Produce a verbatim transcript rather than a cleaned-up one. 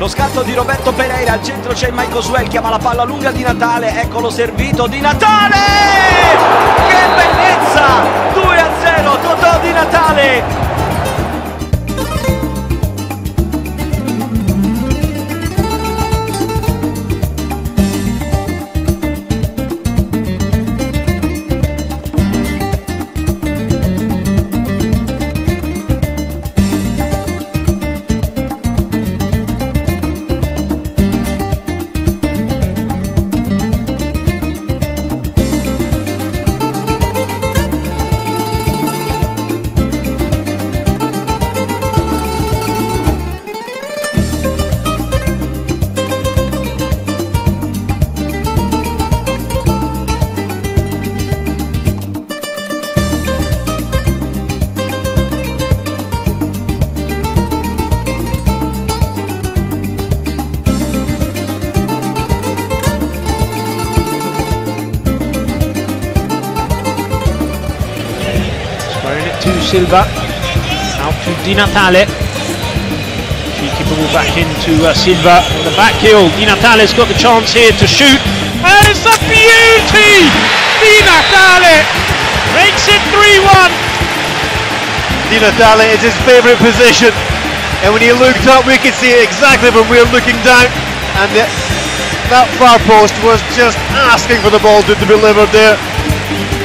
Lo scatto di Roberto Pereira, al centro c'è Michael Swell, chiama la palla lunga Di Natale, eccolo servito Di Natale! Che bellezza! due a zero, Totò Di Natale! To Silva, out to Di Natale. Cheeky ball back into uh, Silva on the back heel. Di Natale's got the chance here to shoot, and it's a beauty! Di Natale makes it three one. Di Natale is his favourite position, and when he looked up we could see it exactly from where looking down, and the, that far post was just asking for the ball to, to be delivered there.